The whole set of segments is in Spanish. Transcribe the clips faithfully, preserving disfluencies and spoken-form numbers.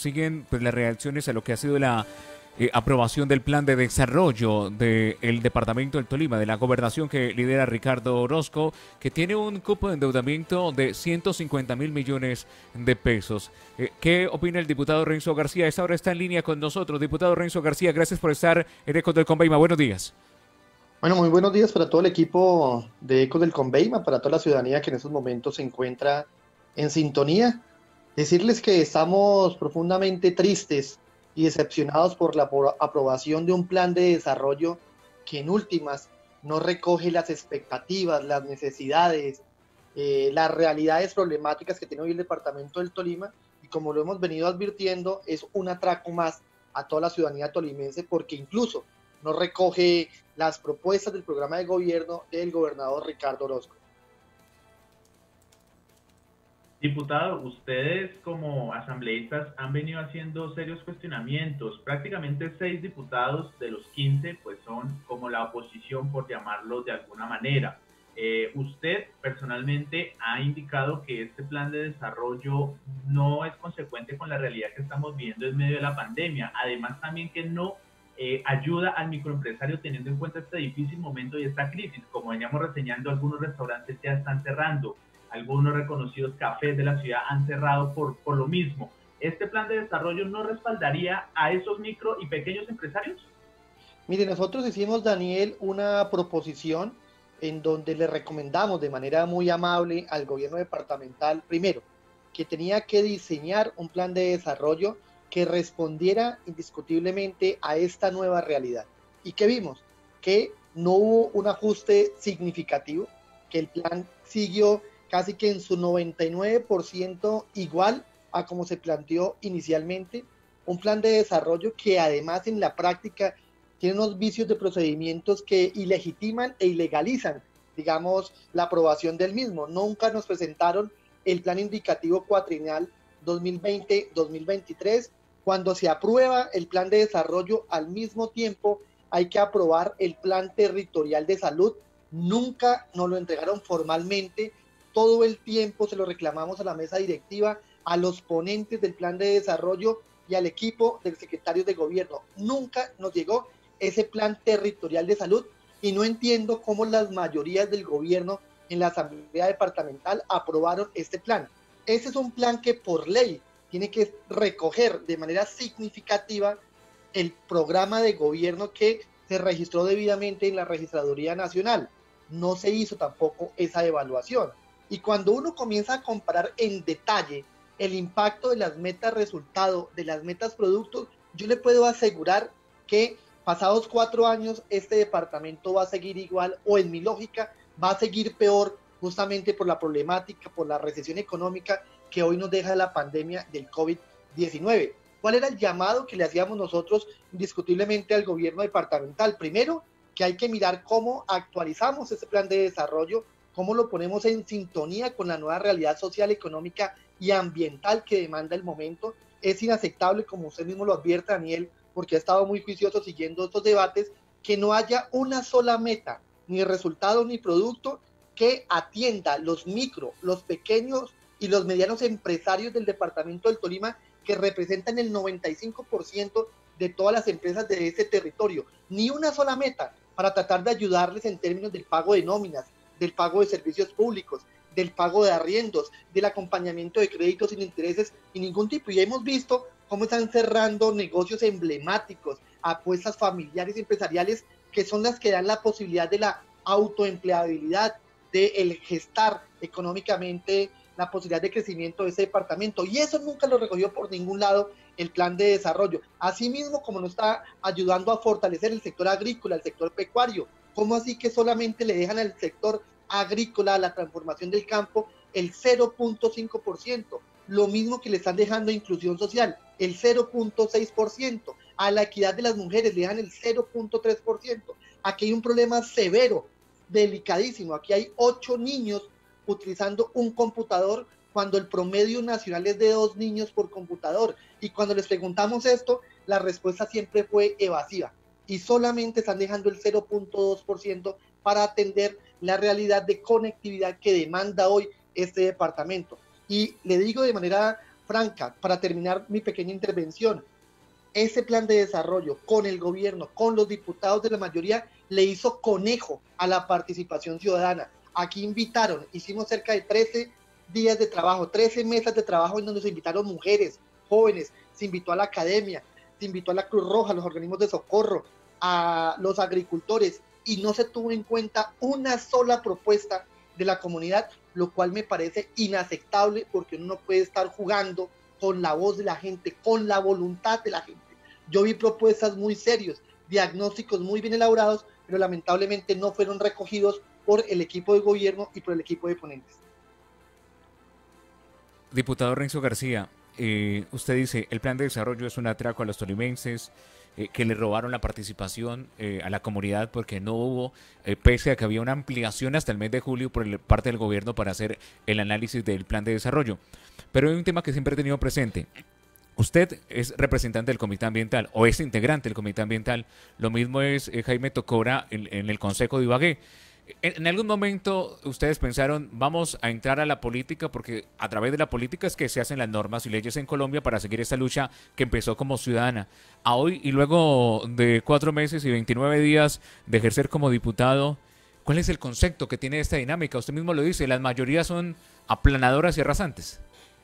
siguen pues, las reacciones a lo que ha sido la eh, aprobación del plan de desarrollo del departamento del Tolima, de la gobernación que lidera Ricardo Orozco, que tiene un cupo de endeudamiento de ciento cincuenta mil millones de pesos. Eh, ¿Qué opina el diputado Renzo García? A esta hora está en línea con nosotros. Diputado Renzo García, gracias por estar en Ecos del Conveima. Buenos días. Bueno, muy buenos días para todo el equipo de Ecos del Conveima, para toda la ciudadanía que en estos momentos se encuentra en sintonía. Decirles que estamos profundamente tristes y decepcionados por la aprobación de un plan de desarrollo que en últimas no recoge las expectativas, las necesidades, eh, las realidades problemáticas que tiene hoy el departamento del Tolima, y como lo hemos venido advirtiendo, es un atraco más a toda la ciudadanía tolimense, porque incluso no recoge las propuestas del programa de gobierno del gobernador Ricardo Orozco. Diputado, ustedes como asambleístas han venido haciendo serios cuestionamientos. Prácticamente seis diputados de los quince pues son como la oposición, por llamarlo de alguna manera. Eh, usted personalmente ha indicado que este plan de desarrollo no es consecuente con la realidad que estamos viviendo en medio de la pandemia. Además también que no Eh, ayuda al microempresario teniendo en cuenta este difícil momento y esta crisis. Como veníamos reseñando, algunos restaurantes ya están cerrando, algunos reconocidos cafés de la ciudad han cerrado por, por lo mismo. ¿Este plan de desarrollo no respaldaría a esos micro y pequeños empresarios? Mire, nosotros hicimos, Daniel, una proposición en donde le recomendamos de manera muy amable al gobierno departamental, primero, que tenía que diseñar un plan de desarrollo que respondiera indiscutiblemente a esta nueva realidad. ¿Y qué vimos? Que no hubo un ajuste significativo, que el plan siguió casi que en su noventa y nueve por ciento igual a como se planteó inicialmente, un plan de desarrollo que además en la práctica tiene unos vicios de procedimientos que ilegitiman e ilegalizan, digamos, la aprobación del mismo. Nunca nos presentaron el plan indicativo cuatrienal dos mil veinte dos mil veintitrés. Cuando se aprueba el plan de desarrollo, al mismo tiempo hay que aprobar el plan territorial de salud. Nunca nos lo entregaron formalmente, todo el tiempo se lo reclamamos a la mesa directiva, a los ponentes del plan de desarrollo y al equipo del secretario de gobierno. Nunca nos llegó ese plan territorial de salud y no entiendo cómo las mayorías del gobierno en la asamblea departamental aprobaron este plan. Ese es un plan que por ley tiene que recoger de manera significativa el programa de gobierno que se registró debidamente en la Registraduría Nacional. No se hizo tampoco esa evaluación. Y cuando uno comienza a comparar en detalle el impacto de las metas resultado, de las metas productos, yo le puedo asegurar que pasados cuatro años este departamento va a seguir igual, o en mi lógica va a seguir peor, justamente por la problemática, por la recesión económica que hoy nos deja la pandemia del COVID diecinueve. ¿Cuál era el llamado que le hacíamos nosotros indiscutiblemente al gobierno departamental? Primero, que hay que mirar cómo actualizamos ese plan de desarrollo, cómo lo ponemos en sintonía con la nueva realidad social, económica y ambiental que demanda el momento. Es inaceptable, como usted mismo lo advierte, Daniel, porque ha estado muy juicioso siguiendo estos debates, que no haya una sola meta, ni resultado ni producto que atienda los micro, los pequeños y los medianos empresarios del departamento del Tolima, que representan el noventa y cinco por ciento de todas las empresas de ese territorio. Ni una sola meta para tratar de ayudarles en términos del pago de nóminas, del pago de servicios públicos, del pago de arriendos, del acompañamiento de créditos sin intereses y ningún tipo. Y hemos visto cómo están cerrando negocios emblemáticos, apuestas familiares y empresariales, que son las que dan la posibilidad de la autoempleabilidad, de el gestar económicamente la posibilidad de crecimiento de ese departamento, y eso nunca lo recogió por ningún lado el plan de desarrollo. Asimismo, como no está ayudando a fortalecer el sector agrícola, el sector pecuario, ¿cómo así que solamente le dejan al sector agrícola, a la transformación del campo, el cero punto cinco por ciento? Lo mismo que le están dejando a inclusión social, el cero punto seis por ciento. A la equidad de las mujeres le dejan el cero punto tres por ciento. Aquí hay un problema severo, delicadísimo. Aquí hay ocho niños utilizando un computador cuando el promedio nacional es de dos niños por computador. Y cuando les preguntamos esto, la respuesta siempre fue evasiva. Y solamente están dejando el cero punto dos por ciento para atender la realidad de conectividad que demanda hoy este departamento. Y le digo de manera franca, para terminar mi pequeña intervención, ese plan de desarrollo con el gobierno, con los diputados de la mayoría, le hizo conejo a la participación ciudadana. Aquí invitaron, hicimos cerca de trece días de trabajo, trece mesas de trabajo en donde se invitaron mujeres, jóvenes, se invitó a la academia, se invitó a la Cruz Roja, a los organismos de socorro, a los agricultores, y no se tuvo en cuenta una sola propuesta de la comunidad, lo cual me parece inaceptable, porque uno no puede estar jugando con la voz de la gente, con la voluntad de la gente. Yo vi propuestas muy serias, diagnósticos muy bien elaborados, pero lamentablemente no fueron recogidos por el equipo de gobierno y por el equipo de ponentes. Diputado Renzo García, eh, usted dice, el plan de desarrollo es un atraco a los tolimenses, eh, que le robaron la participación eh, a la comunidad porque no hubo, eh, pese a que había una ampliación hasta el mes de julio por el, parte del gobierno para hacer el análisis del plan de desarrollo. Pero hay un tema que siempre he tenido presente. Usted es representante del Comité Ambiental o es integrante del Comité Ambiental. Lo mismo es eh, Jaime Tocora en, en el Consejo de Ibagué. En, en algún momento ustedes pensaron, vamos a entrar a la política porque a través de la política es que se hacen las normas y leyes en Colombia para seguir esta lucha que empezó como ciudadana. A hoy y luego de cuatro meses y veintinueve días de ejercer como diputado, ¿cuál es el concepto que tiene esta dinámica? Usted mismo lo dice, las mayorías son aplanadoras y arrasantes.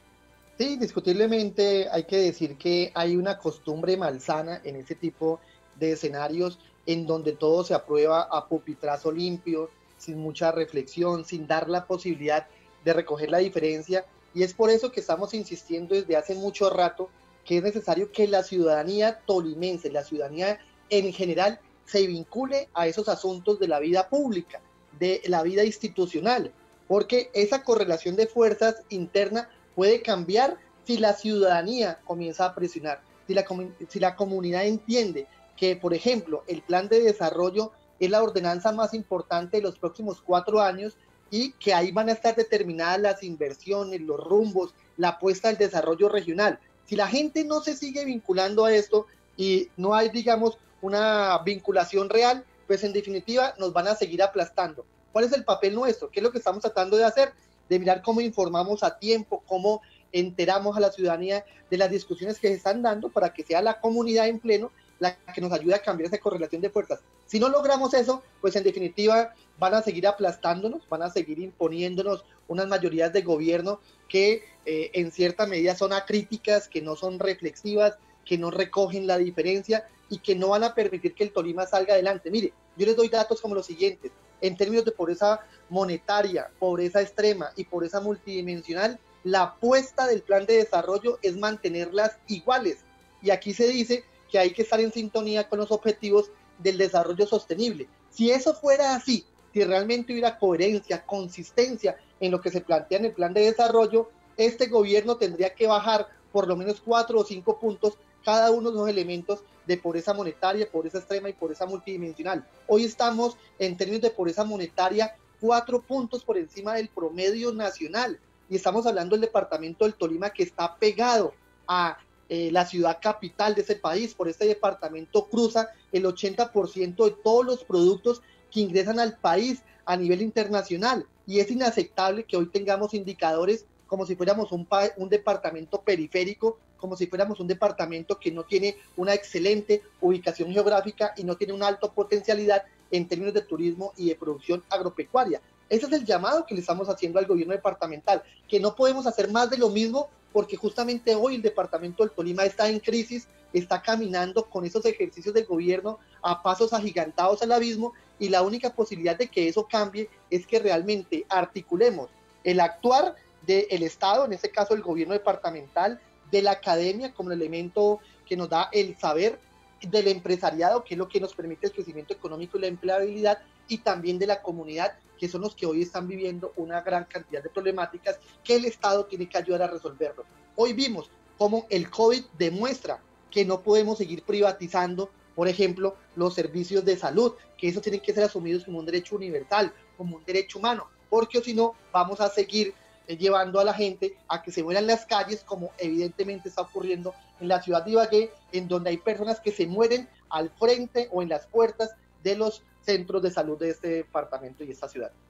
Sí, indiscutiblemente hay que decir que hay una costumbre malsana en ese tipo de escenarios en donde todo se aprueba a pupitrazo limpio, sin mucha reflexión, sin dar la posibilidad de recoger la diferencia, y es por eso que estamos insistiendo desde hace mucho rato que es necesario que la ciudadanía tolimense, la ciudadanía en general, se vincule a esos asuntos de la vida pública, de la vida institucional, porque esa correlación de fuerzas interna puede cambiar si la ciudadanía comienza a presionar, si la, si la comunidad entiende que, por ejemplo, el plan de desarrollo es la ordenanza más importante de los próximos cuatro años y que ahí van a estar determinadas las inversiones, los rumbos, la apuesta al desarrollo regional. Si la gente no se sigue vinculando a esto y no hay, digamos, una vinculación real, pues en definitiva nos van a seguir aplastando. ¿Cuál es el papel nuestro? ¿Qué es lo que estamos tratando de hacer? De mirar cómo informamos a tiempo, cómo enteramos a la ciudadanía de las discusiones que se están dando para que sea la comunidad en pleno la que nos ayude a cambiar esa correlación de fuerzas. Si no logramos eso, pues en definitiva van a seguir aplastándonos, van a seguir imponiéndonos unas mayorías de gobierno que eh, en cierta medida son acríticas, que no son reflexivas, que no recogen la diferencia y que no van a permitir que el Tolima salga adelante. Mire, yo les doy datos como los siguientes. En términos de pobreza monetaria, pobreza extrema y pobreza multidimensional, la apuesta del plan de desarrollo es mantenerlas iguales. Y aquí se dice que hay que estar en sintonía con los objetivos del desarrollo sostenible. Si eso fuera así, si realmente hubiera coherencia, consistencia en lo que se plantea en el plan de desarrollo, este gobierno tendría que bajar por lo menos cuatro o cinco puntos cada uno de los elementos de pobreza monetaria, pobreza extrema y pobreza multidimensional. Hoy estamos en términos de pobreza monetaria cuatro puntos por encima del promedio nacional y estamos hablando del departamento del Tolima que está pegado a eh, la ciudad capital de ese país. Por este departamento cruza el ochenta por ciento de todos los productos que ingresan al país a nivel internacional y es inaceptable que hoy tengamos indicadores como si fuéramos un, un departamento periférico, como si fuéramos un departamento que no tiene una excelente ubicación geográfica y no tiene una alta potencialidad en términos de turismo y de producción agropecuaria. Ese es el llamado que le estamos haciendo al gobierno departamental, que no podemos hacer más de lo mismo porque justamente hoy el departamento del Tolima está en crisis, está caminando con esos ejercicios de gobierno a pasos agigantados al abismo y la única posibilidad de que eso cambie es que realmente articulemos el actuar del Estado, en este caso el gobierno departamental, de la academia como el elemento que nos da el saber, del empresariado, que es lo que nos permite el crecimiento económico y la empleabilidad, y también de la comunidad, que son los que hoy están viviendo una gran cantidad de problemáticas que el Estado tiene que ayudar a resolverlo. Hoy vimos cómo el COVID demuestra que no podemos seguir privatizando, por ejemplo, los servicios de salud, que esos tienen que ser asumidos como un derecho universal, como un derecho humano, porque si no vamos a seguir llevando a la gente a que se mueran en las calles, como evidentemente está ocurriendo en la ciudad de Ibagué, en donde hay personas que se mueren al frente o en las puertas de los centros de salud de este departamento y esta ciudad.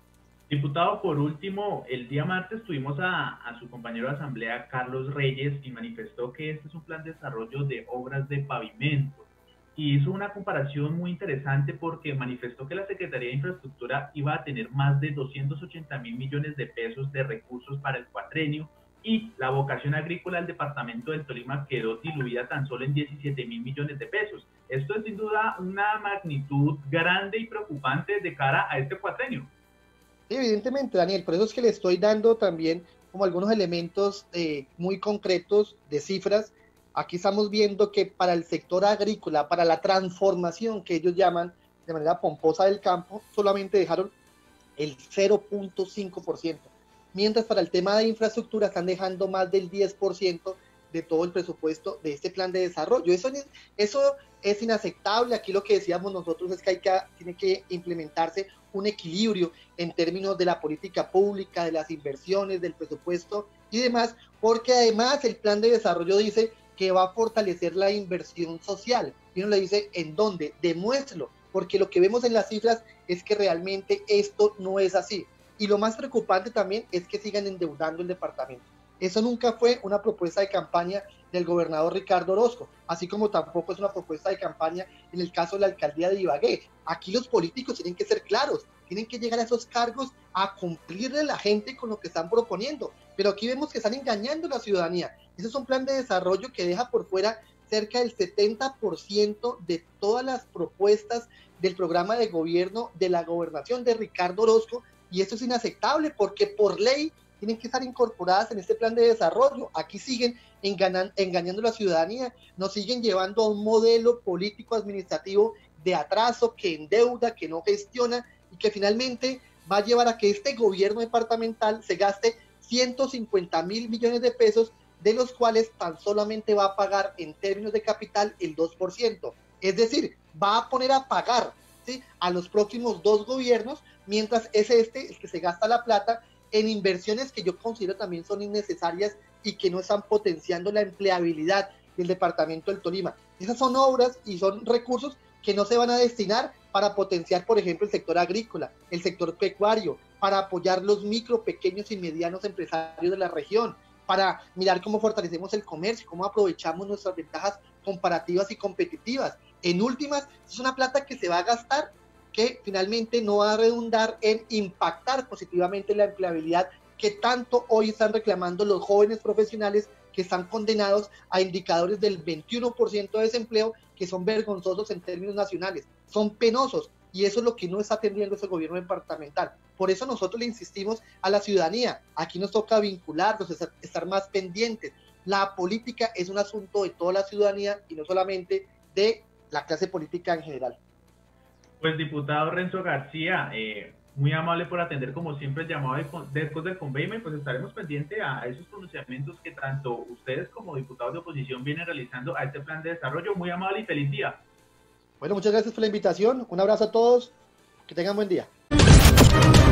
Diputado, por último, el día martes tuvimos a, a su compañero de asamblea, Carlos Reyes, y manifestó que este es un plan de desarrollo de obras de pavimento. Y hizo una comparación muy interesante porque manifestó que la Secretaría de Infraestructura iba a tener más de doscientos ochenta mil millones de pesos de recursos para el cuatrenio, y la vocación agrícola del departamento del Tolima quedó diluida tan solo en diecisiete mil millones de pesos. Esto es sin duda una magnitud grande y preocupante de cara a este cuatrenio. Sí, evidentemente, Daniel, por eso es que le estoy dando también como algunos elementos eh, muy concretos de cifras. Aquí estamos viendo que para el sector agrícola, para la transformación que ellos llaman de manera pomposa del campo, solamente dejaron el cero punto cinco por ciento, mientras para el tema de infraestructura están dejando más del diez por ciento de todo el presupuesto de este plan de desarrollo. Eso, eso es inaceptable. Aquí lo que decíamos nosotros es que, hay que tiene que implementarse un equilibrio en términos de la política pública, de las inversiones, del presupuesto y demás, porque además el plan de desarrollo dice que va a fortalecer la inversión social. Y uno le dice, ¿en dónde? Demuéstralo, porque lo que vemos en las cifras es que realmente esto no es así. Y lo más preocupante también es que sigan endeudando el departamento. Eso nunca fue una propuesta de campaña del gobernador Ricardo Orozco, así como tampoco es una propuesta de campaña en el caso de la alcaldía de Ibagué. Aquí los políticos tienen que ser claros, tienen que llegar a esos cargos a cumplirle a la gente con lo que están proponiendo, pero aquí vemos que están engañando a la ciudadanía. Ese es un plan de desarrollo que deja por fuera cerca del setenta por ciento de todas las propuestas del programa de gobierno de la gobernación de Ricardo Orozco, y esto es inaceptable porque por ley tienen que estar incorporadas en este plan de desarrollo. Aquí siguen engañan, engañando a la ciudadanía, nos siguen llevando a un modelo político administrativo de atraso, que endeuda, que no gestiona y que finalmente va a llevar a que este gobierno departamental se gaste ciento cincuenta mil millones de pesos, de los cuales tan solamente va a pagar en términos de capital el dos por ciento. Es decir, va a poner a pagar, ¿sí?, a los próximos dos gobiernos, mientras es este el que se gasta la plata en inversiones que yo considero también son innecesarias y que no están potenciando la empleabilidad del departamento del Tolima. Esas son obras y son recursos que no se van a destinar para potenciar, por ejemplo, el sector agrícola, el sector pecuario, para apoyar los micro, pequeños y medianos empresarios de la región, para mirar cómo fortalecemos el comercio, cómo aprovechamos nuestras ventajas comparativas y competitivas. En últimas, es una plata que se va a gastar, que finalmente no va a redundar en impactar positivamente la empleabilidad que tanto hoy están reclamando los jóvenes profesionales, que están condenados a indicadores del veintiuno por ciento de desempleo, que son vergonzosos en términos nacionales, son penosos, y eso es lo que no está atendiendo ese gobierno departamental. Por eso nosotros le insistimos a la ciudadanía, aquí nos toca vincularnos, estar más pendientes. La política es un asunto de toda la ciudadanía y no solamente de la clase política en general. Pues, diputado Renzo García, eh, muy amable por atender como siempre el llamado de, después del convenio, y pues estaremos pendientes a, a esos pronunciamientos que tanto ustedes como diputados de oposición vienen realizando a este plan de desarrollo. Muy amable y feliz día. Bueno, muchas gracias por la invitación, un abrazo a todos, que tengan buen día.